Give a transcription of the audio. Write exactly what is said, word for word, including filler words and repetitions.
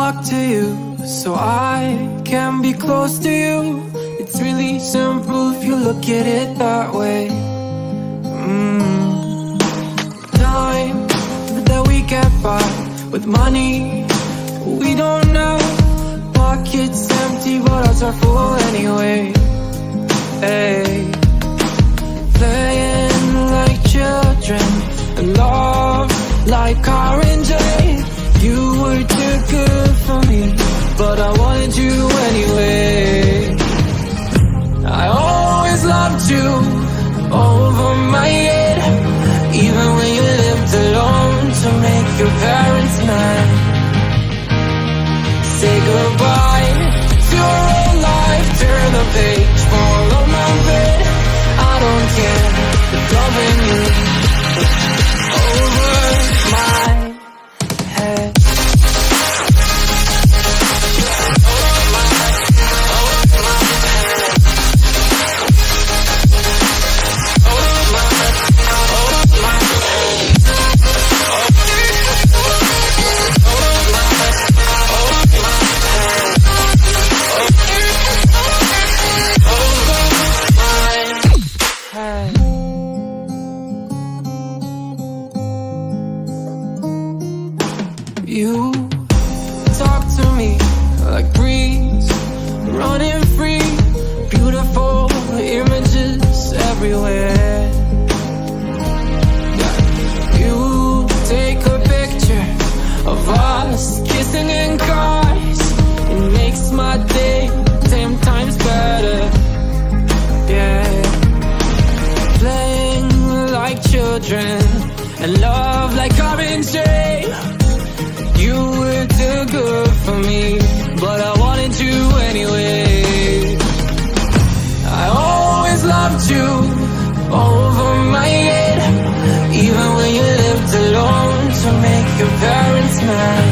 talk to you so I can be close to you. It's really simple if you look at it that way. mm. Time that we get by with money we don't know. Pockets empty but hearts are full anyway. Hey, playing like children and love like R and J. You were too good for me, but I wanted you anyway. I always loved you over my head, even when you lived alone to make your parents mad. Say goodbye to your old life, turn the page, follow my bed. I don't care if loving you over my head. You talk to me like breeze, running free, beautiful images everywhere. Yeah. You take a picture of us kissing in cars, it makes my day ten times better. Yeah, playing like children and love like R and J. You were too good for me, but I wanted you anyway. I always loved you over my head, even when you lived alone to make your parents mad.